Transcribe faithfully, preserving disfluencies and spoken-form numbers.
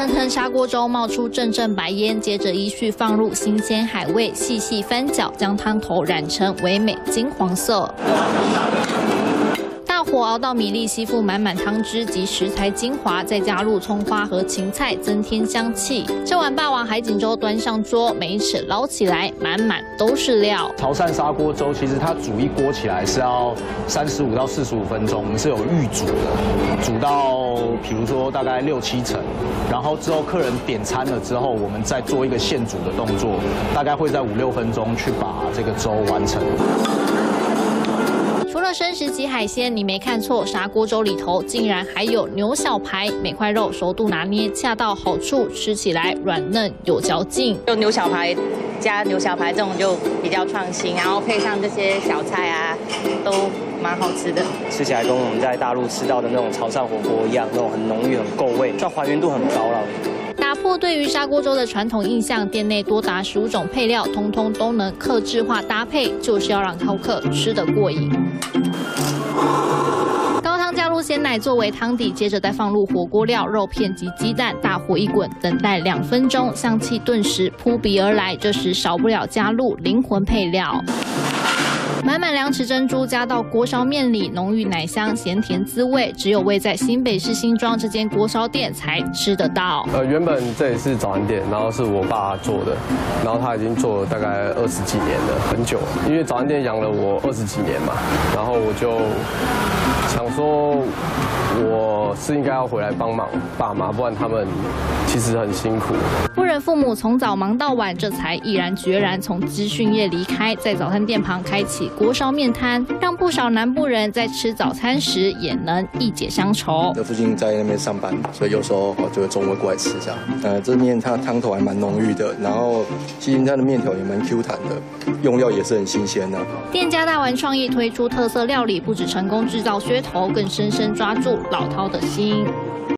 腾腾砂锅粥冒出阵阵白烟，接着依序放入新鲜海味，细细翻搅，将汤头染成唯美金黄色。 大火熬到米粒吸附满满汤汁及食材精华，再加入葱花和芹菜，增添香气。这碗霸王海锦粥端上桌，每一尺捞起来，满满都是料。 潮汕砂锅粥其实它煮一锅起来是要三十五到四十五分钟，我们是有预煮的，煮到比如说大概六七成，然后之后客人点餐了之后，我们再做一个现煮的动作，大概会在五六分钟去把这个粥完成。 除了生食及海鲜，你没看错，砂锅粥里头竟然还有牛小排，每块肉熟度拿捏恰到好处，吃起来软嫩有嚼劲。 就牛小排加牛小排这种就比较创新，然后配上这些小菜啊，都蛮好吃的。 吃起来跟我们在大陆吃到的那种潮汕火锅一样，那种很浓郁、很够味，算还原度很高了。 打破对于砂锅粥的传统印象，店内多达十五种配料，通通都能客制化搭配，就是要让饕客吃得过瘾。高汤加入鲜奶作为汤底，接着再放入火锅料、肉片及鸡蛋，大火一滚，等待两分钟，香气顿时扑鼻而来。这时少不了加入灵魂配料。 满满两匙珍珠加到锅烧面里，浓郁奶香，咸甜滋味，只有位在新北市新庄这间锅烧店才吃得到。 呃，原本这里是早餐店，然后是我爸做的，然后他已经做了大概二十几年了，很久了。因为早餐店养了我二十几年嘛，然后我就想说，我是应该要回来帮忙爸妈，不然他们其实很辛苦。 不忍父母从早忙到晚，这才毅然决然从资讯业离开，在早餐店旁开启 锅烧面摊，让不少南部人在吃早餐时也能一解乡愁。 我父亲在那边上班，所以有时候我就会中午过来吃这样。呃，这面它汤头还蛮浓郁的，然后其实它的面条也蛮 Q 弹的，用料也是很新鲜的。 店家大玩创意，推出特色料理，不止成功制造噱头，更深深抓住老饕的心。